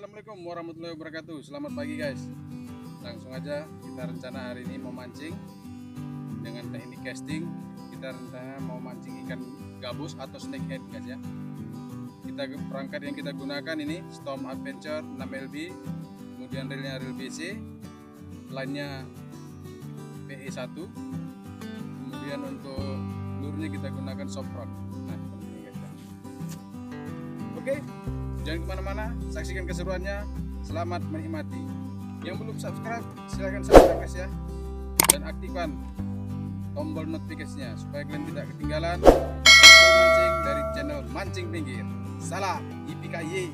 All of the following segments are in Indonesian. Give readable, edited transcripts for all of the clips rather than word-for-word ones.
Assalamualaikum warahmatullahi wabarakatuh. Selamat pagi guys. Langsung aja kita rencana hari ini mau mancing dengan teknik casting. Kita rencana mau mancing ikan gabus atau snakehead guys ya. Perangkat yang kita gunakan ini Storm Adventure 6LB, kemudian reelnya reel BC, lainnya PE1, kemudian untuk lurnya kita gunakan Softron. Nah seperti ini guys ya. Oke, jangan kemana-mana, saksikan keseruannya. Selamat menikmati. Yang belum subscribe silahkan subscribe guys ya, dan aktifkan tombol notifikasinya supaya kalian tidak ketinggalan mancing dari channel Mancing Pinggir. Salam IPKY.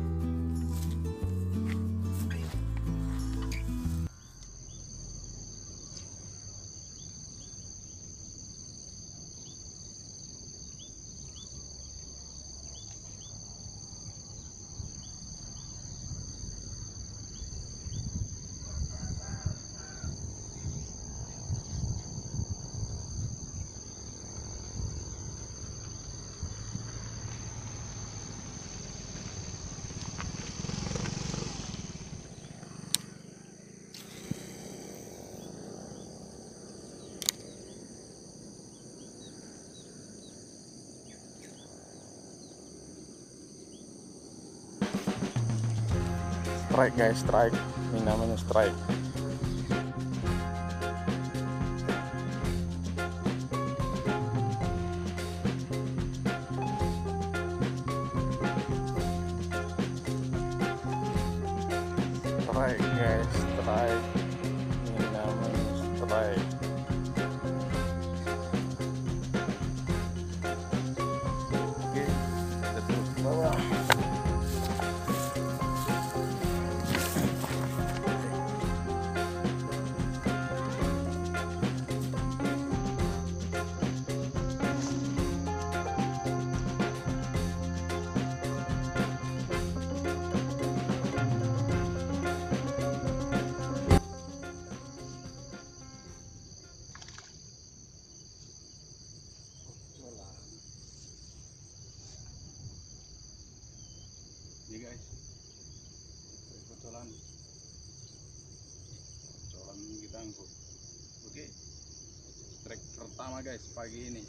Strike guys, strike. Ini namanya strike. Strike guys, strike. Ini namanya strike. Oke, kita terus ke bawah. Ini guys, kocolan kita angkut. Oke, strike pertama guys pagi ini,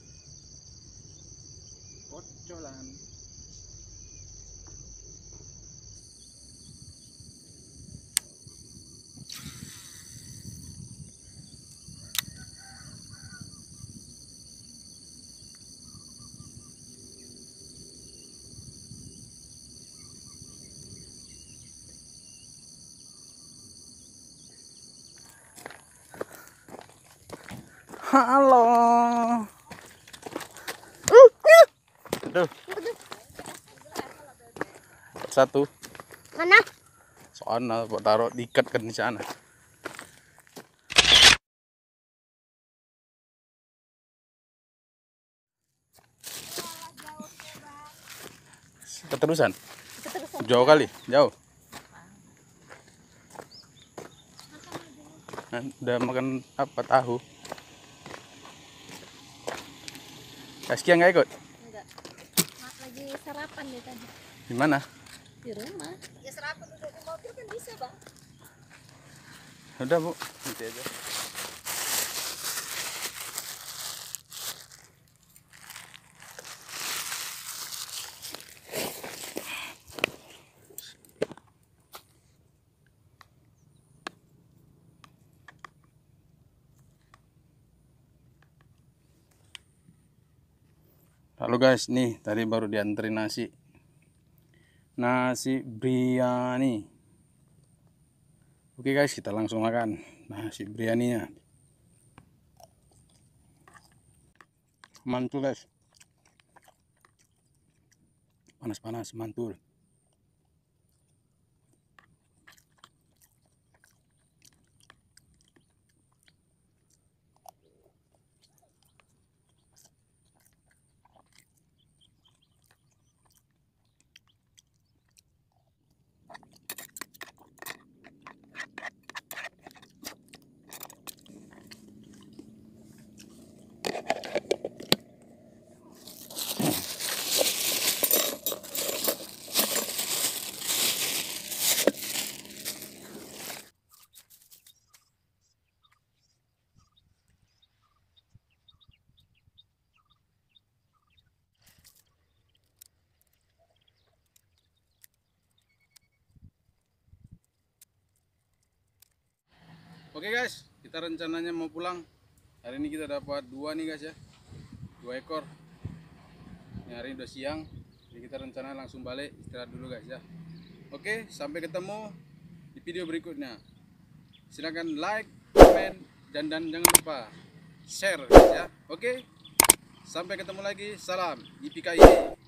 kocolan. Halo. Aduh. Satu. Mana? Soalnya buat taruh diikat kan di sana. Keterusan. Jauh kali, jauh. Udah makan apa, tahu? Kaskia nggak ikut? Enggak. Lagi sarapan dia tadi. Di mana? Di rumah. Ya sarapan udah di mobil kan bisa bang. Udah bu, nanti aja. Halo guys, nih tadi baru dianterin nasi biryani. Oke guys, kita langsung makan nasi biryaninya. Mantul guys, panas-panas, mantul. Oke guys, kita rencananya mau pulang. Hari ini kita dapat 2 nih guys ya, 2 ekor. Ini hari ini udah siang, jadi kita rencana langsung balik, istirahat dulu guys ya. Oke, sampai ketemu di video berikutnya. Silahkan like, komen, dan jangan lupa share guys ya. Oke, sampai ketemu lagi. Salam IPKI.